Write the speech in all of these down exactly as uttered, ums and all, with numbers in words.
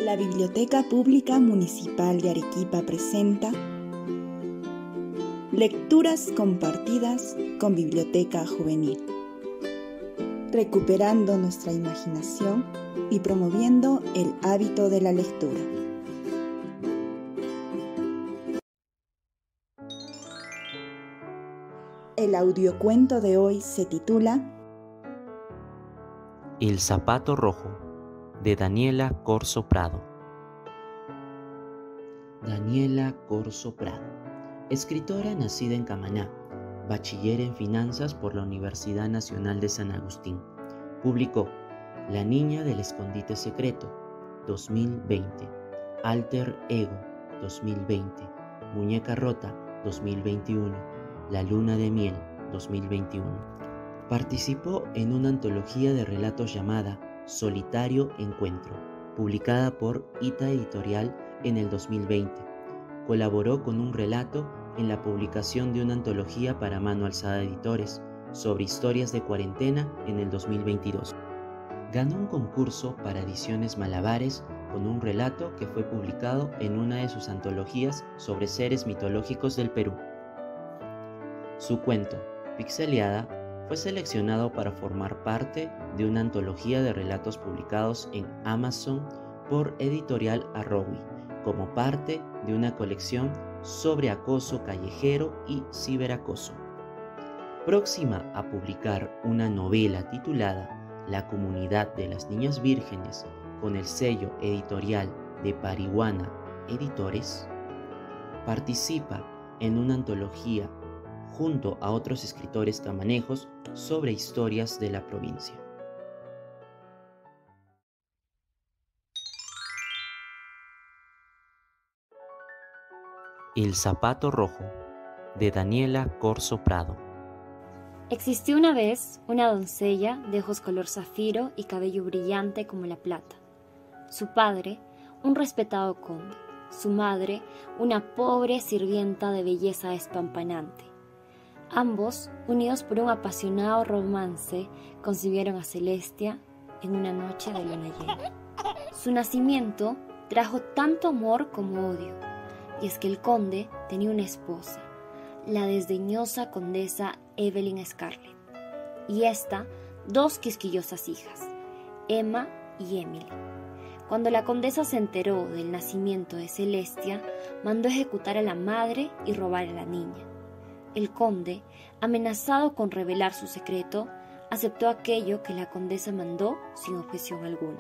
La Biblioteca Pública Municipal de Arequipa presenta Lecturas compartidas con Biblioteca Juvenil, recuperando nuestra imaginación y promoviendo el hábito de la lectura. El audiocuento de hoy se titula El zapato rojo, de Daniela Corzo Prado. Daniela Corzo Prado, escritora nacida en Camaná, bachiller en finanzas por la Universidad Nacional de San Agustín. Publicó La niña del escondite secreto, dos mil veinte, Alter Ego, dos mil veinte, Muñeca rota, dos mil veintiuno, La luna de miel, dos mil veintiuno. Participó en una antología de relatos llamada Solitario Encuentro, publicada por Ita Editorial en el dos mil veinte. Colaboró con un relato en la publicación de una antología para Mano Alzada Editores sobre historias de cuarentena en el dos mil veintidós. Ganó un concurso para Ediciones Malabares con un relato que fue publicado en una de sus antologías sobre seres mitológicos del Perú. Su cuento, Pixeleada, fue seleccionado para formar parte de una antología de relatos publicados en Amazon por Editorial Arrowi, como parte de una colección sobre acoso callejero y ciberacoso. Próxima a publicar una novela titulada La comunidad de las niñas vírgenes con el sello editorial de Parihuana Editores, participa en una antología junto a otros escritores camanejos sobre historias de la provincia. El zapato rojo, de Daniela Corzo Prado. Existió una vez una doncella de ojos color zafiro y cabello brillante como la plata. Su padre, un respetado conde. Su madre, una pobre sirvienta de belleza despampanante. Ambos, unidos por un apasionado romance, concibieron a Celestia en una noche de luna llena. Su nacimiento trajo tanto amor como odio, y es que el conde tenía una esposa, la desdeñosa condesa Evelyn Scarlett, y ésta dos quisquillosas hijas, Emma y Emily. Cuando la condesa se enteró del nacimiento de Celestia, mandó ejecutar a la madre y robar a la niña. El conde, amenazado con revelar su secreto, aceptó aquello que la condesa mandó sin objeción alguna.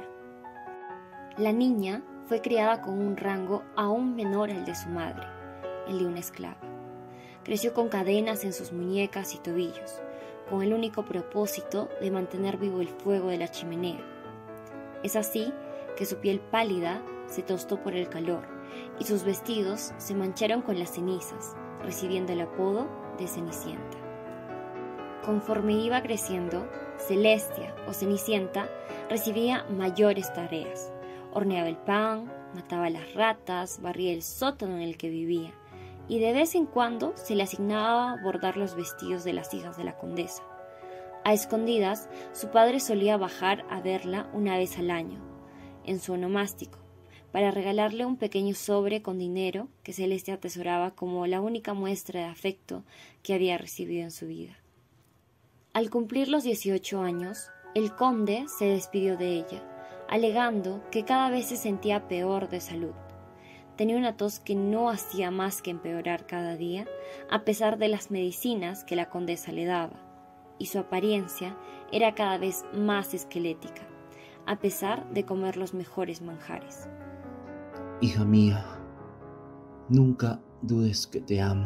La niña fue criada con un rango aún menor al de su madre, el de una esclava. Creció con cadenas en sus muñecas y tobillos, con el único propósito de mantener vivo el fuego de la chimenea. Es así que su piel pálida se tostó por el calor y sus vestidos se mancharon con las cenizas, recibiendo el apodo de Cenicienta. Conforme iba creciendo, Celestia o Cenicienta recibía mayores tareas. Horneaba el pan, mataba a las ratas, barría el sótano en el que vivía, y de vez en cuando se le asignaba bordar los vestidos de las hijas de la condesa. A escondidas, su padre solía bajar a verla una vez al año, en su onomástico, para regalarle un pequeño sobre con dinero que Celestia atesoraba como la única muestra de afecto que había recibido en su vida. Al cumplir los dieciocho años, el conde se despidió de ella, alegando que cada vez se sentía peor de salud. Tenía una tos que no hacía más que empeorar cada día, a pesar de las medicinas que la condesa le daba, y su apariencia era cada vez más esquelética, a pesar de comer los mejores manjares. Hija mía, nunca dudes que te amo.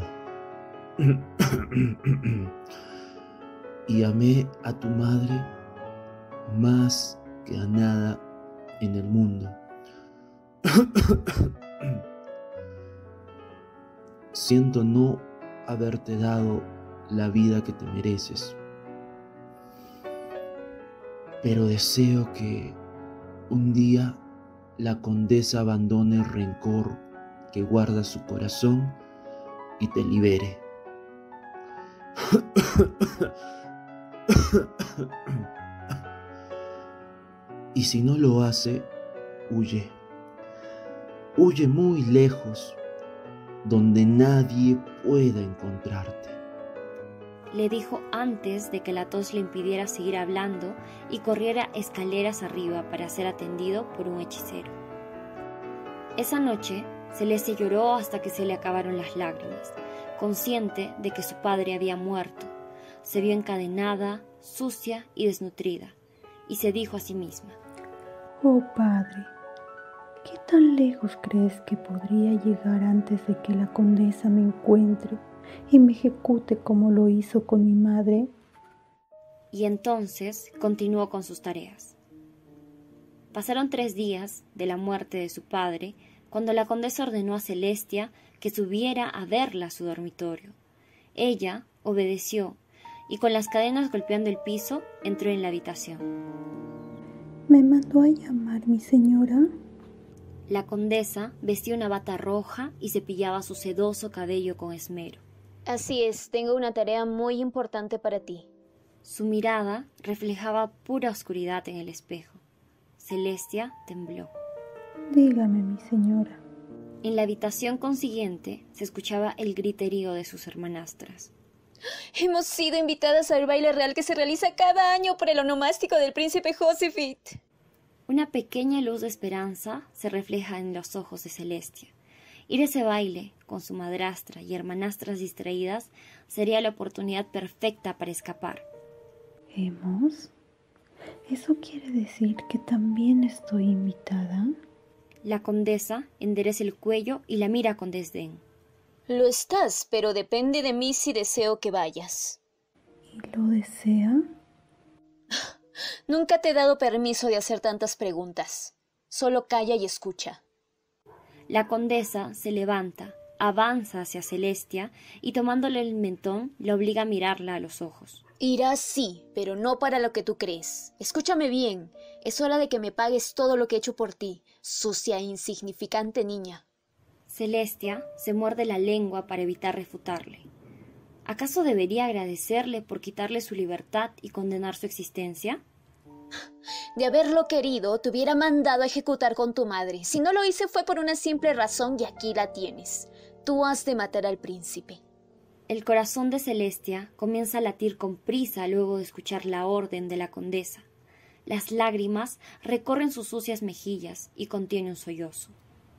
Y amé a tu madre más que a nada en el mundo. Siento no haberte dado la vida que te mereces, pero deseo que un día la condesa abandone el rencor que guarda su corazón y te libere. Y si no lo hace, huye, huye muy lejos, donde nadie pueda encontrarte. Le dijo antes de que la tos le impidiera seguir hablando y corriera escaleras arriba para ser atendido por un hechicero. Esa noche, Celestia lloró hasta que se le acabaron las lágrimas, consciente de que su padre había muerto. Se vio encadenada, sucia y desnutrida, y se dijo a sí misma: «Oh Padre, ¿qué tan lejos crees que podría llegar antes de que la condesa me encuentre y me ejecute como lo hizo con mi madre?» Y entonces continuó con sus tareas. Pasaron tres días de la muerte de su padre cuando la condesa ordenó a Celestia que subiera a verla a su dormitorio. Ella obedeció y con las cadenas golpeando el piso entró en la habitación. ¿Me mandó a llamar mi señora? La condesa vestía una bata roja y cepillaba su sedoso cabello con esmero. Así es, tengo una tarea muy importante para ti. Su mirada reflejaba pura oscuridad en el espejo. Celestia tembló. Dígame, mi señora. En la habitación consiguiente se escuchaba el griterío de sus hermanastras. Hemos sido invitadas al baile real que se realiza cada año por el onomástico del príncipe Josefit. Una pequeña luz de esperanza se refleja en los ojos de Celestia. Ir a ese baile, con su madrastra y hermanastras distraídas, sería la oportunidad perfecta para escapar. ¿Hemos? ¿Eso quiere decir que también estoy invitada? La condesa endereza el cuello y la mira con desdén. Lo estás, pero depende de mí si deseo que vayas. ¿Y lo desea? Nunca te he dado permiso de hacer tantas preguntas. Solo calla y escucha. La condesa se levanta, avanza hacia Celestia y tomándole el mentón le obliga a mirarla a los ojos. Irás sí, pero no para lo que tú crees. Escúchame bien, es hora de que me pagues todo lo que he hecho por ti, sucia e insignificante niña. Celestia se muerde la lengua para evitar refutarle. ¿Acaso debería agradecerle por quitarle su libertad y condenar su existencia? De haberlo querido, te hubiera mandado a ejecutar con tu madre. Si no lo hice fue por una simple razón y aquí la tienes. Tú has de matar al príncipe. El corazón de Celestia comienza a latir con prisa luego de escuchar la orden de la condesa. Las lágrimas recorren sus sucias mejillas y contiene un sollozo.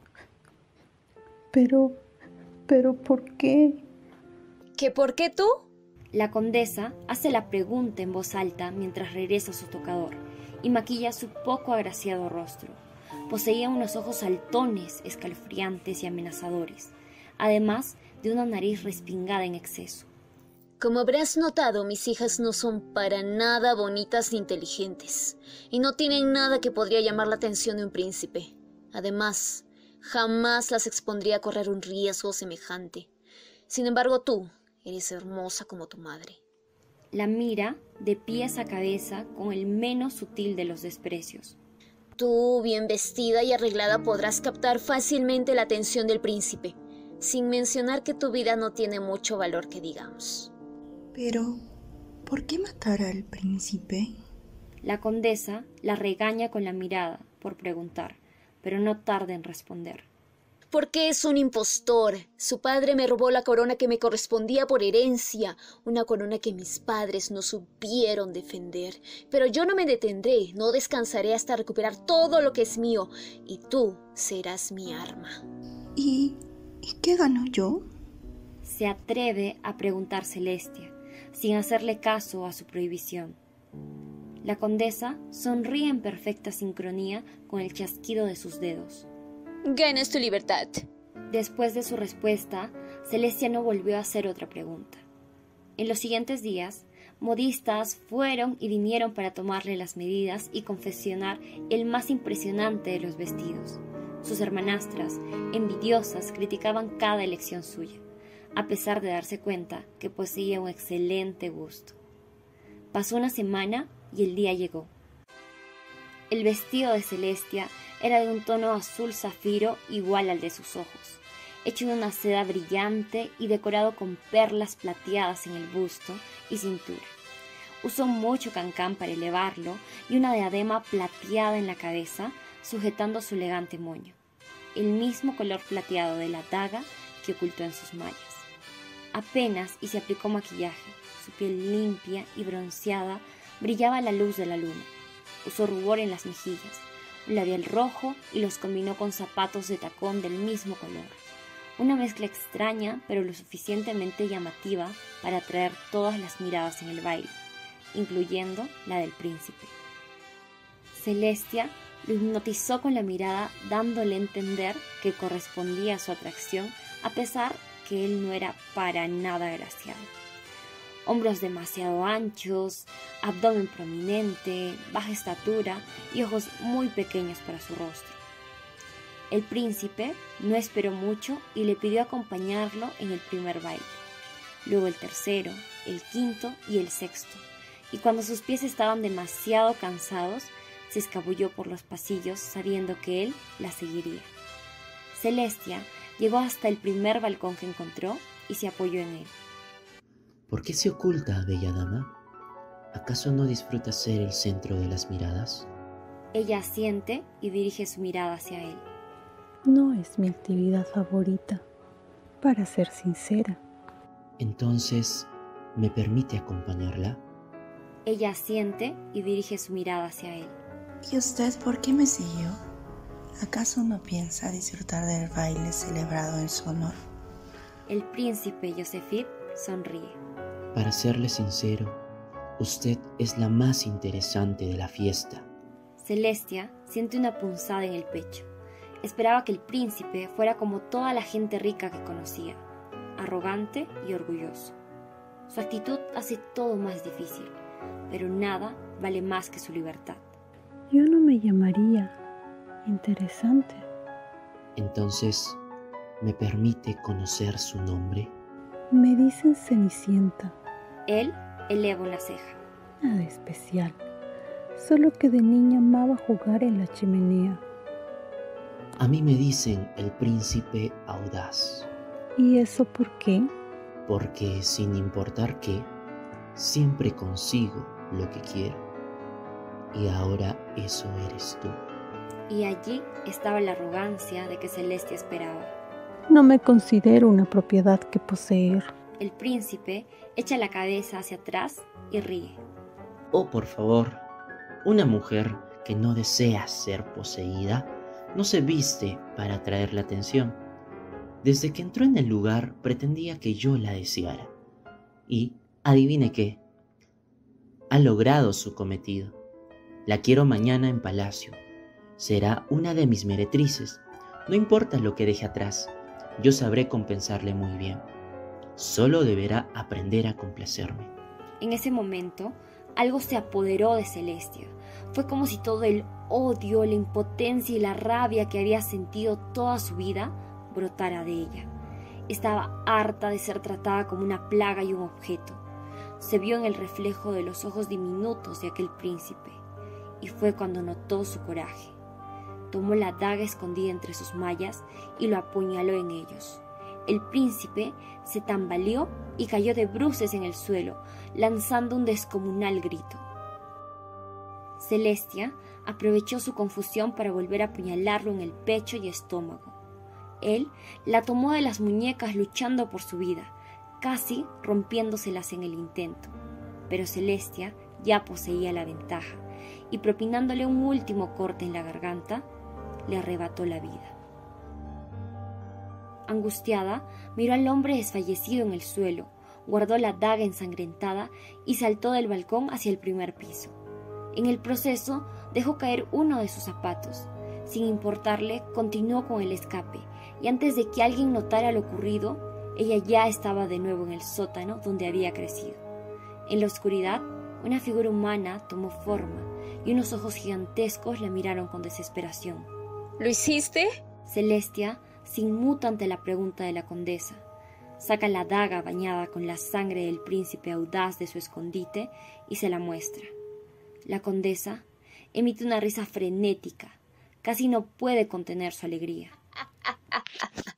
Pero, pero, ¿por qué? ¿Qué por qué tú? La condesa hace la pregunta en voz alta mientras regresa a su tocador y maquilla su poco agraciado rostro. Poseía unos ojos saltones, escalofriantes y amenazadores, además de una nariz respingada en exceso. Como habrás notado, mis hijas no son para nada bonitas ni inteligentes, y no tienen nada que podría llamar la atención de un príncipe. Además, jamás las expondría a correr un riesgo semejante. Sin embargo, tú eres hermosa como tu madre. La mira de pies a cabeza con el menos sutil de los desprecios. Tú, bien vestida y arreglada, podrás captar fácilmente la atención del príncipe, sin mencionar que tu vida no tiene mucho valor que digamos. Pero, ¿por qué matar al príncipe? La condesa la regaña con la mirada por preguntar, pero no tarda en responder. Porque es un impostor. Su padre me robó la corona que me correspondía por herencia, una corona que mis padres no supieron defender. Pero yo no me detendré, no descansaré hasta recuperar todo lo que es mío, y tú serás mi arma. ¿Y, ¿y qué gano yo? Se atreve a preguntar Celestia, sin hacerle caso a su prohibición. La condesa sonríe en perfecta sincronía con el chasquido de sus dedos. Ganas tu libertad. Después de su respuesta, Celestia no volvió a hacer otra pregunta. En los siguientes días, modistas fueron y vinieron para tomarle las medidas y confeccionar el más impresionante de los vestidos. Sus hermanastras, envidiosas, criticaban cada elección suya, a pesar de darse cuenta que poseía un excelente gusto. Pasó una semana y el día llegó. El vestido de Celestia era de un tono azul zafiro igual al de sus ojos, hecho de una seda brillante y decorado con perlas plateadas en el busto y cintura. Usó mucho cancán para elevarlo y una diadema plateada en la cabeza, sujetando su elegante moño. el mismo color plateado de la daga que ocultó en sus mallas. Apenas y se aplicó maquillaje, su piel limpia y bronceada brillaba a la luz de la luna. Usó rubor en las mejillas, un labial rojo y los combinó con zapatos de tacón del mismo color. Una mezcla extraña pero lo suficientemente llamativa para atraer todas las miradas en el baile, incluyendo la del príncipe. Celestia lo hipnotizó con la mirada, dándole a entender que correspondía a su atracción, a pesar que él no era para nada agraciado. Hombros demasiado anchos, abdomen prominente, baja estatura y ojos muy pequeños para su rostro. El príncipe no esperó mucho y le pidió acompañarlo en el primer baile, luego el tercero, el quinto y el sexto, y cuando sus pies estaban demasiado cansados, se escabulló por los pasillos sabiendo que él la seguiría. Celestia llegó hasta el primer balcón que encontró y se apoyó en él. ¿Por qué se oculta, bella dama? ¿Acaso no disfruta ser el centro de las miradas? Ella asiente y dirige su mirada hacia él. No es mi actividad favorita, para ser sincera. Entonces, ¿me permite acompañarla? Ella asiente y dirige su mirada hacia él. ¿Y usted por qué me siguió? ¿Acaso no piensa disfrutar del baile celebrado en su honor? El príncipe Josefit sonríe. Para serle sincero, usted es la más interesante de la fiesta. Celestia siente una punzada en el pecho. Esperaba que el príncipe fuera como toda la gente rica que conocía, arrogante y orgulloso. Su actitud hace todo más difícil, pero nada vale más que su libertad. Yo no me llamaría interesante. Entonces, ¿me permite conocer su nombre? Me dicen Cenicienta. Él eleva una ceja. Nada especial, solo que de niña amaba jugar en la chimenea. A mí me dicen el príncipe audaz. ¿Y eso por qué? Porque sin importar qué, siempre consigo lo que quiero. Y ahora eso eres tú. Y allí estaba la arrogancia de que Celestia esperaba. No me considero una propiedad que poseer. El príncipe echa la cabeza hacia atrás y ríe. Oh, por favor, una mujer que no desea ser poseída no se viste para atraer la atención. Desde que entró en el lugar pretendía que yo la deseara. Y, adivine qué, ha logrado su cometido. La quiero mañana en palacio. Será una de mis meretrices. No importa lo que deje atrás, yo sabré compensarle muy bien. Solo deberá aprender a complacerme. En ese momento, algo se apoderó de Celestia. Fue como si todo el odio, la impotencia y la rabia que había sentido toda su vida brotara de ella. Estaba harta de ser tratada como una plaga y un objeto. Se vio en el reflejo de los ojos diminutos de aquel príncipe, y fue cuando notó su coraje. Tomó la daga escondida entre sus mallas y lo apuñaló en ellos. El príncipe se tambaleó y cayó de bruces en el suelo, lanzando un descomunal grito. Celestia aprovechó su confusión para volver a apuñalarlo en el pecho y estómago. Él la tomó de las muñecas luchando por su vida, casi rompiéndoselas en el intento. Pero Celestia ya poseía la ventaja y, propinándole un último corte en la garganta, le arrebató la vida. Angustiada, miró al hombre desfallecido en el suelo, guardó la daga ensangrentada y saltó del balcón hacia el primer piso. En el proceso, dejó caer uno de sus zapatos. Sin importarle, continuó con el escape, y antes de que alguien notara lo ocurrido, ella ya estaba de nuevo en el sótano donde había crecido. En la oscuridad, una figura humana tomó forma, y unos ojos gigantescos la miraron con desesperación. ¿Lo hiciste? Celestia se inmuta ante la pregunta de la condesa. Saca la daga bañada con la sangre del príncipe audaz de su escondite y se la muestra. La condesa emite una risa frenética. Casi no puede contener su alegría.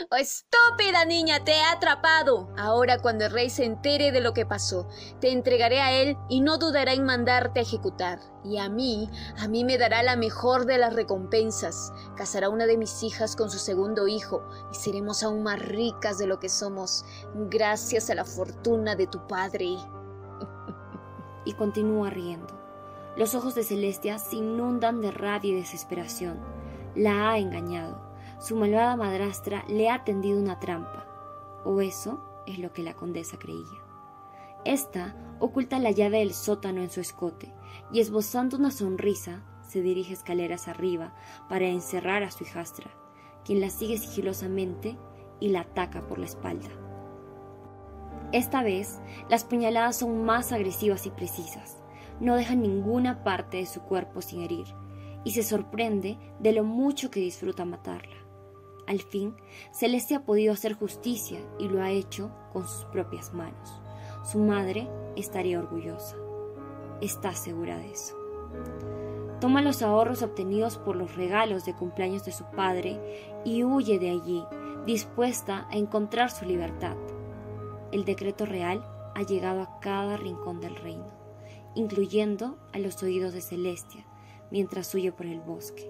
¡Oh, estúpida niña! ¡Te he atrapado! Ahora, cuando el rey se entere de lo que pasó, te entregaré a él y no dudará en mandarte a ejecutar. Y a mí, a mí me dará la mejor de las recompensas. Casará una de mis hijas con su segundo hijo y seremos aún más ricas de lo que somos, gracias a la fortuna de tu padre. Y continúa riendo. Los ojos de Celestia se inundan de rabia y desesperación. La ha engañado. Su malvada madrastra le ha tendido una trampa, o eso es lo que la condesa creía. Esta oculta la llave del sótano en su escote y, esbozando una sonrisa, se dirige escaleras arriba para encerrar a su hijastra, quien la sigue sigilosamente y la ataca por la espalda. Esta vez, las puñaladas son más agresivas y precisas, no dejan ninguna parte de su cuerpo sin herir, y se sorprende de lo mucho que disfruta matarla. Al fin, Celestia ha podido hacer justicia y lo ha hecho con sus propias manos. Su madre estaría orgullosa. Está segura de eso. Toma los ahorros obtenidos por los regalos de cumpleaños de su padre y huye de allí, dispuesta a encontrar su libertad. El decreto real ha llegado a cada rincón del reino, incluyendo a los oídos de Celestia, mientras huye por el bosque.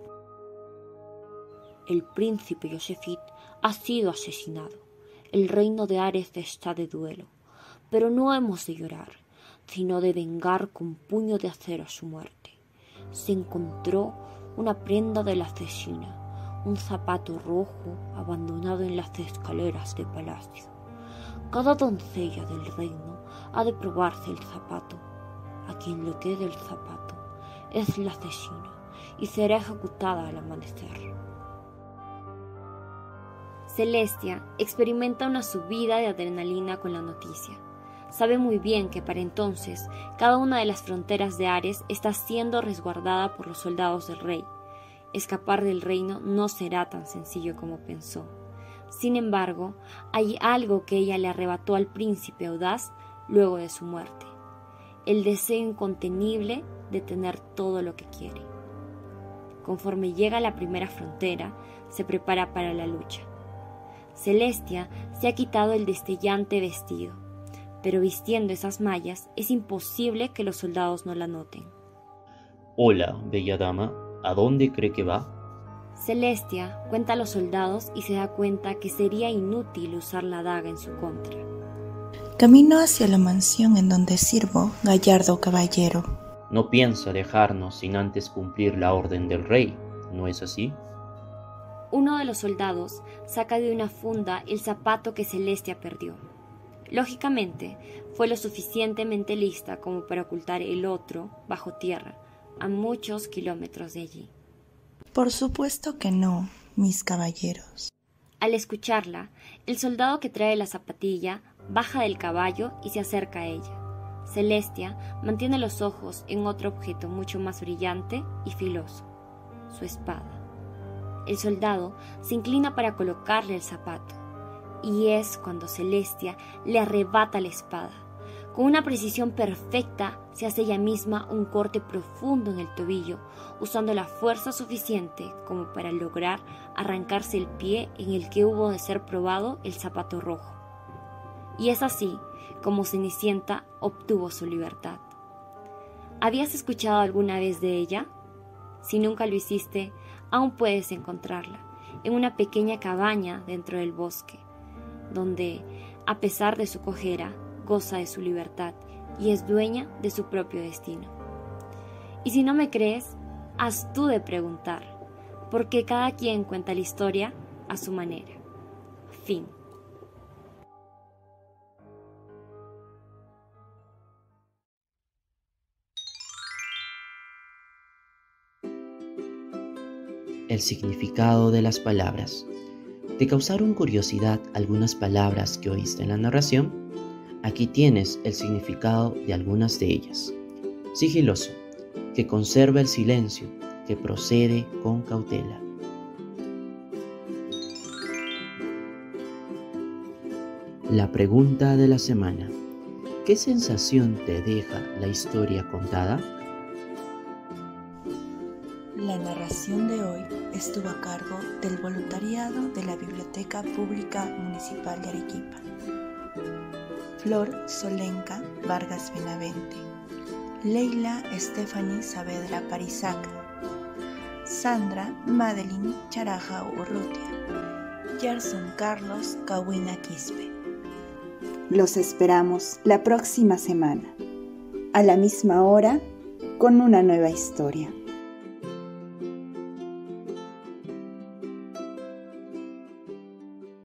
El príncipe Josefit ha sido asesinado. El reino de Ares está de duelo. Pero no hemos de llorar, sino de vengar con puño de acero su muerte. Se encontró una prenda de la asesina, un zapato rojo abandonado en las escaleras del palacio. Cada doncella del reino ha de probarse el zapato. A quien le quede el zapato es la asesina y será ejecutada al amanecer. Celestia experimenta una subida de adrenalina con la noticia. Sabe muy bien que para entonces cada una de las fronteras de Ares está siendo resguardada por los soldados del rey. Escapar del reino no será tan sencillo como pensó. Sin embargo, hay algo que ella le arrebató al príncipe audaz luego de su muerte: el deseo incontenible de tener todo lo que quiere. Conforme llega a la primera frontera, se prepara para la lucha. Celestia se ha quitado el destellante vestido, pero vistiendo esas mallas es imposible que los soldados no la noten. Hola, bella dama, ¿a dónde cree que va? Celestia cuenta a los soldados y se da cuenta que sería inútil usar la daga en su contra. Camino hacia la mansión en donde sirvo, gallardo caballero. No piensa dejarnos sin antes cumplir la orden del rey, ¿no es así? Uno de los soldados saca de una funda el zapato que Celestia perdió. Lógicamente, fue lo suficientemente lista como para ocultar el otro bajo tierra, a muchos kilómetros de allí. Por supuesto que no, mis caballeros. Al escucharla, el soldado que trae la zapatilla baja del caballo y se acerca a ella. Celestia mantiene los ojos en otro objeto mucho más brillante y filoso: su espada. El soldado se inclina para colocarle el zapato, y es cuando Celestia le arrebata la espada. Con una precisión perfecta se hace ella misma un corte profundo en el tobillo, usando la fuerza suficiente como para lograr arrancarse el pie en el que hubo de ser probado el zapato rojo. Y es así como Cenicienta obtuvo su libertad. ¿Habías escuchado alguna vez de ella? Si nunca lo hiciste, aún puedes encontrarla en una pequeña cabaña dentro del bosque, donde, a pesar de su cojera, goza de su libertad y es dueña de su propio destino. Y si no me crees, has tú de preguntar, porque cada quien cuenta la historia a su manera. Fin. El significado de las palabras. ¿Te causaron curiosidad algunas palabras que oíste en la narración? Aquí tienes el significado de algunas de ellas. Sigiloso, que conserva el silencio, que procede con cautela. La pregunta de la semana. ¿Qué sensación te deja la historia contada? La narración de hoy estuvo a cargo del voluntariado de la Biblioteca Pública Municipal de Arequipa. Flor Solenka Vargas Benavente, Leila Stephanie Saavedra Parizaca, Sandra Madeline Charaja Urrutia, Gerson Carlos Kawina Quispe. Los esperamos la próxima semana, a la misma hora, con una nueva historia.